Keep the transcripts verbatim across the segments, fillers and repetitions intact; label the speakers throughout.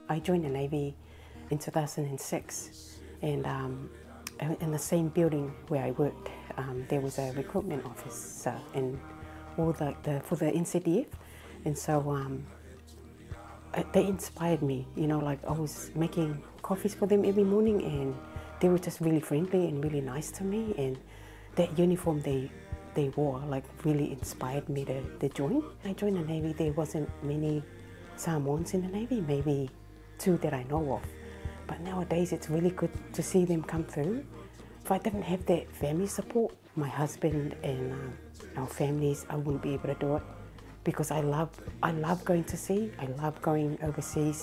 Speaker 1: I joined the Navy in two thousand six, and um, in the same building where I worked, um, there was a recruitment officer and all the, the for the N C D F, and so um, they inspired me. You know, like I was making coffees for them every morning, and they were just really friendly and really nice to me. And that uniform they they wore like really inspired me to, to join. I joined the Navy. There wasn't many Samoans in the Navy, maybe two that I know of. But nowadays it's really good to see them come through. If I didn't have that family support, my husband and um, our families, I wouldn't be able to do it. Because I love, I love going to sea, I love going overseas.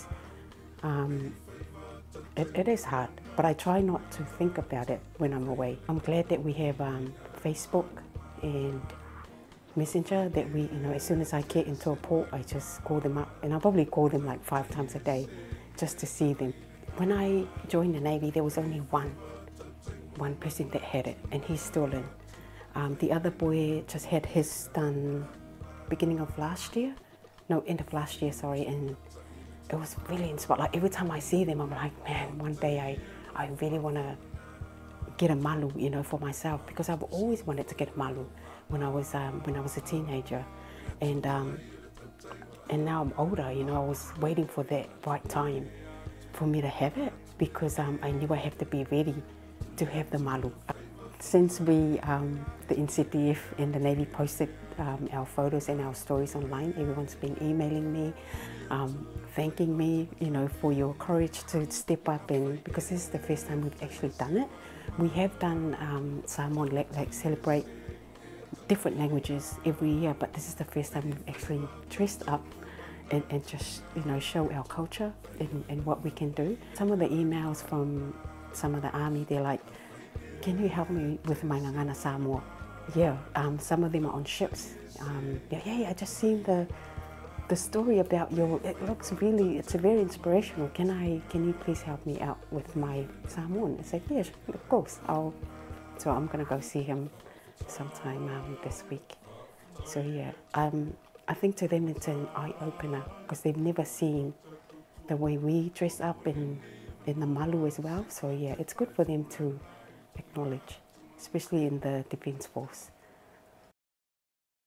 Speaker 1: Um, it, it is hard, but I try not to think about it when I'm away. I'm glad that we have um, Facebook and Messenger, that we, you know, as soon as I get into a port, I just call them up, and I probably call them like five times a day just to see them. When I joined the Navy, there was only one, one person that had it, and he's still in. Um, the other boy just had his done beginning of last year, no, end of last year, sorry, and it was really inspiring. Like every time I see them, I'm like, man, one day I, I really want to get a malu, you know, for myself, because I've always wanted to get a malu when I was um, when I was a teenager, and um, and now I'm older, you know, I was waiting for that right time for me to have it, because um, I knew I have to be ready to have the malu. Since we, um, the N C D F and the Navy posted um, our photos and our stories online, everyone's been emailing me, um, thanking me, you know, for your courage to step up, and because this is the first time we've actually done it. We have done um, Samoan like, like celebrate different languages every year, but this is the first time we've actually dressed up and, and just, you know, show our culture and, and what we can do. Some of the emails from some of the army, they're like, can you help me with my ngangana Samoa? Yeah, um, some of them are on ships. Um, yeah, yeah, yeah, I just seen the the story about your, it looks really, it's a very inspirational. Can I, can you please help me out with my Samoan? I said, yeah, of course. I'll, so I'm gonna go see him sometime um, this week. So yeah, um, I think to them it's an eye-opener, because they've never seen the way we dress up in, in the malu as well. So yeah, it's good for them to acknowledge, especially in the Defence Force.